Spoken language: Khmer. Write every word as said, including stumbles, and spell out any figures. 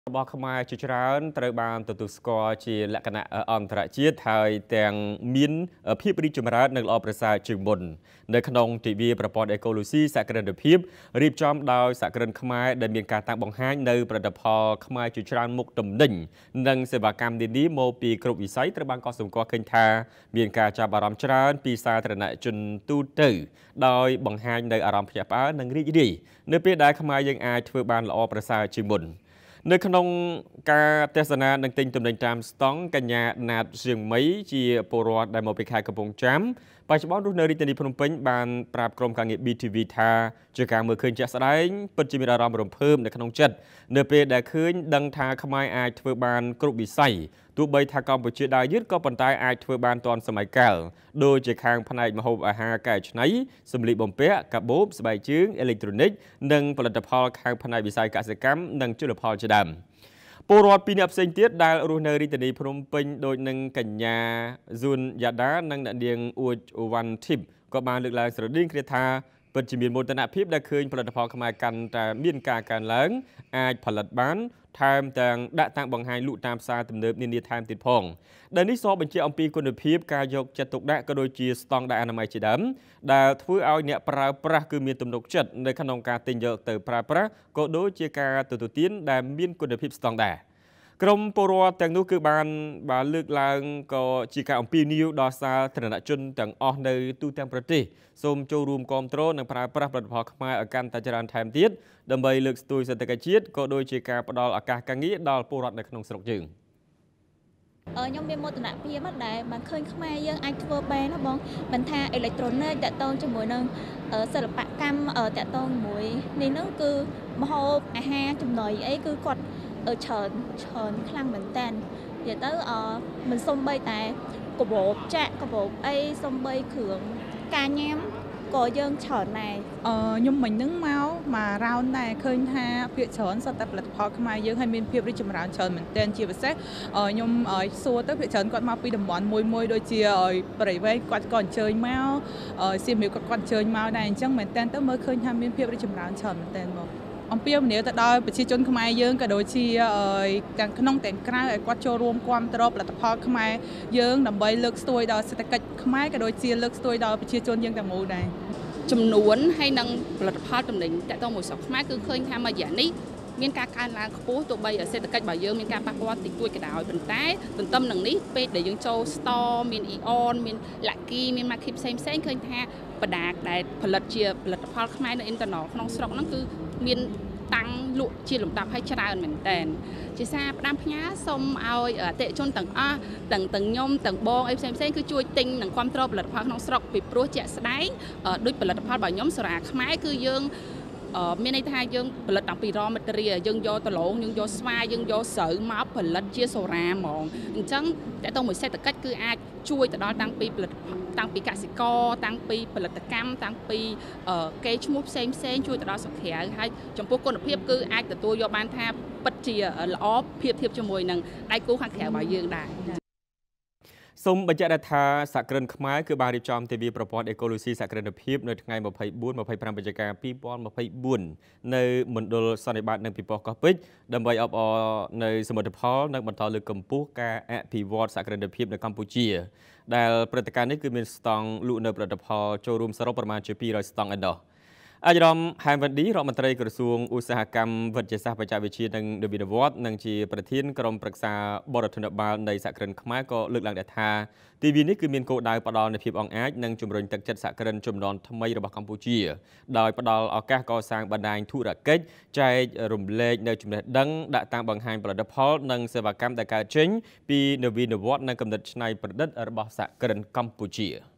របស់ខ្មែរជាច្រើនត្រូវបានទទួលស្គាល់ជាលក្ខណៈអន្តរជាតិហើយទាំងមានភាពរីកចម្រើននិងល្អប្រសើរជាងមុននៅក្នុងទិវាប្រព័ន្ធអេកូឡូស៊ីសក្តិភាពរៀបចំដោយសហគ្រិនខ្មែរដែលមានការតាំងបង្ហាញនៅផលិតផលខ្មែរជាច្រើនមុខទំនិញនិងសេវាកម្មនានាមកពីគ្រប់វិស័យត្រូវបានកត់សម្គាល់ឃើញថាមានការចាប់អារម្មណ៍ច្រើនពីសាធារណជនទូទៅដោយបង្ហាញនៅអារម្មណ៍ភ្ញាក់ផ្អើលនិងរីករាយនៅពេលដែលខ្មែរយើងអាចធ្វើបានល្អប្រសើរជាងមុននៅក្នុងការទស្សនានិងទិញទំនិញតាមស្តង់កញ្ញាណាតសៀងមីជាពលរដ្ឋដែលមកពីខេត្តកំពង់ចាមបច្ចុប្បន្នរស់នៅរាជធានីភ្នំពេញបានប្រាប់ក្រុមការងារ ប៊ី ធី វី ថាជាការមើលឃើញជាក់ស្ដែងពិតជាមានអារម្មណ៍រំភើបនៅក្នុងចិត្តនៅពេលដែលឃើញដឹងថាខ្មែរអាចធ្វើបានគ្រប់វិស័យទោះបីថាកម្ពុជាដើរយឺតក៏ប៉ុន្តែអាចធ្វើបានទាន់សម័យកាលដូចជាខាងផ្នែកម្ហូបអាហារកែច្នៃសម្លៀកបំពាក់កាបូបស្បែកជើងអេឡិចត្រូនិកនិងផលិតផលខាងផ្នែកវិស័យកសិកម្មនិងជលផលជាដើមពលរដ្ឋពីរនាក់ផ្សេងទៀតដែលរស់នៅរាជធានីភ្នំពេញដូចនឹងកញ្ញាស៊ុនយ៉ាដានិងអ្នកនាងអ៊ូចវ៉ាន់ធីបក៏បានលើកឡើងស្រដៀងគ្នាថាពិតជាមានមោទនភាពដែលឃើញផលិតផលខ្មែរកាន់តែមានការកើនឡើងអាចផលិតបានថែមទាំងដាក់តាំងបង្ហាញលក់តាមផ្សារទំនើបនានាថែមទៀតផងដែលនេះសបញ្ជាក់អំពីគុណភាពការយកចិត្តទុកដាក់ក៏ដូចជាស្តង់ដារអនាម័យជាដើមដែលធ្វើឲ្យអ្នកប្រើប្រាស់គឺមានទំនុកចិត្តនៅក្នុងការទិញយកទៅប្រើប្រាស់ក៏ដូចជាការទទួលទានដែលមានគុណភាពស្តង់ដារក្រុមពលរដ្ឋទាំងនោះគឺបានបានលើកឡើងក៏ជាការអំពាវនាវដល់សាធារណជនទាំងអស់នៅទូទាំងប្រទេសសូមចូលរួមគាំទ្រនិងប្រើប្រាស់ផលិតផលខ្មែរឲ្យកាន់តែច្រើនថែមទៀតដើម្បីលើកស្ទួយសេដ្ឋកិច្ចជាតិក៏ដូចជាការផ្ដល់ឱកាសការងារដល់ពលរដ្ឋនៅក្នុងស្រុកយើងខ្ញុំមានមោទនភាពដែលបានឃើញខ្មែរយើងអាចធ្វើបានណាបងមិនថាអេឡិចត្រូនិកតាក់ទងជាមួយនឹងសិល្បកម្មតាក់ទងជាមួយនេះហ្នឹងគឺម្ហូបអាហារចំណីអីគឺគាត់ច្រើនច្រើនខ្លាំងមែនតើនិយាយទៅមិនសំបីតែកាបូបចាក់កាបូបអីសំបីគ្រឿងការញ៉ាំក៏យើងច្រើនដែរខ្ញុំមិញហ្នឹងមកមករ៉ោនដែរឃើញថាភាគច្រើនសុទ្ធតែផលិតផលខ្មែរយើងហើយមានភាពរីកចម្រើនច្រើនមែនទែនជាពិសេសខ្ញុំសួរទៅភាគច្រើនគាត់មកពីតំបន់មួយមួយដូចជាបរិវេណគាត់ក៏អញ្ជើញមកសៀមរាបគាត់គាត់អញ្ជើញមកដែរអញ្ចឹងមែនទែនទៅមើលឃើញថាមានភាពរីកចម្រើនច្រើនមែនទែនមកអំពាវនាវទៅដល់ប្រជាជនខ្មែរយើងក៏ដូចជាទាំងក្នុងទាំងក្រៅឲ្យគាត់ចូលរួមគាំទ្រផលិតផលខ្មែរយើងដើម្បីលើកស្ទួយដល់សេដ្ឋកិច្ចខ្មែរក៏ដូចជាលើកស្ទួយដល់ប្រជាជនយើងទាំងមូលដែរចំនួនហើយនឹងផលិតផលទំនិញតាក់ទងមួយស្រុកខ្មែរគឺឃើញថាមួយរយៈនេះមានការកើនឡើងខ្ពស់ទោះបីសេដ្ឋកិច្ចរបស់យើងមានការប៉ះពាល់តិចតួចក៏ដោយប៉ុន្តែទន្ទឹមនឹងនេះពេលដែលយើងចូល store មាន Eon មាន Lucky មាន Market ផ្សេងផ្សេងឃើញថាបដាដែលផលិតជាផលិតផលខ្មែរនៅ internal ក្នុងស្រុកហ្នឹងគឺមានតាំងលក់ជាលំដាប់ឲ្យច្រើនមែនតើជាសារផ្ដាំផ្ញើសូមឲ្យអតិថិជនទាំងអស់ទាំងទាំងខ្ញុំទាំងបងអីផ្សេងផ្សេងគឺជួយទិញនិងគាំទ្រផលិតផលក្នុងស្រុកពីព្រោះជាក់ស្ដែងដូចផលិតផលរបស់ខ្ញុំសារាខ្មែរគឺយើងមានន័យថាយើងផលិតតាំងពី raw material យើងយកដលងយើងយកស្វាយយើងយកស្រូវមកផលិតជាសូរ៉ាហ្មងអញ្ចឹងតើតើមួយសេដ្ឋកិច្ចគឺអាចជួយទៅដល់តាំងពីផលិតតាំងពីកសិករតាំងពីផលិតកម្មតាំងពីកេរ្តិ៍ឈ្មោះផ្សេងផ្សេងជួយទៅដល់សុខភាពហើយចំពោះគុណភាពគឺអាចទទួលយកបានថាពិតជាល្អភាពធៀបជាមួយនឹងដៃគូខាងក្រៅរបស់យើងដែរសូមបញ្ជាក់ថាសហគ្រិនខ្មែរគឺបានរៀបចំទិវាប្រព័ន្ធអេកូឡូស៊ីសហគ្រិនភាពនៅថ្ងៃម្ភៃបួន ម្ភៃប្រាំវិច្ឆិកាពីរពាន់ម្ភៃបួននៅមណ្ឌលសន្និបាតនៅពិព័រណ៍កោះពេជ្រដើម្បីអបអរនៅសមិទ្ធផលនិងបន្តលើកកម្ពស់ការអភិវឌ្ឍសហគ្រិនភាពនៅកម្ពុជាដែលព្រឹត្តិការណ៍នេះគឺមានស្តង់លក់នៅផលិតផលចូលរួមសរុបប្រមាណជាពីររយស្តង់ឯណោះអាយរ៉មហែមវ៉ាឌីរដ្ឋមន្ត្រីក្រសួងឧស្សាហកម្មវិទ្យាសាស្ត្របច្ចេកវិទ្យានិងនវានុវត្តន៍និងជាប្រធានក្រុមប្រឹក្សាបរដ្ឋាភិបាលនៃសហគ្រិនខ្មែរក៏លើកឡើងដែរថាទិវានេះគឺមានគោលដៅផ្ដល់នូវភាពអង្អាចនិងជំរុញទឹកចិត្តសហគ្រិនជំនាន់ថ្មីរបស់កម្ពុជាដោយផ្ដល់ឱកាសកសាងបណ្ដាញធុរកិច្ចចែករំលែកនៅចំណេះដឹងដាក់តាំងបង្ហាញផលិតផលនិងសេវាកម្មដែលកើតចេញពីនវានុវត្តន៍និងគំនិតច្នៃប្រឌិតរបស់សហគ្រិនកម្ពុជា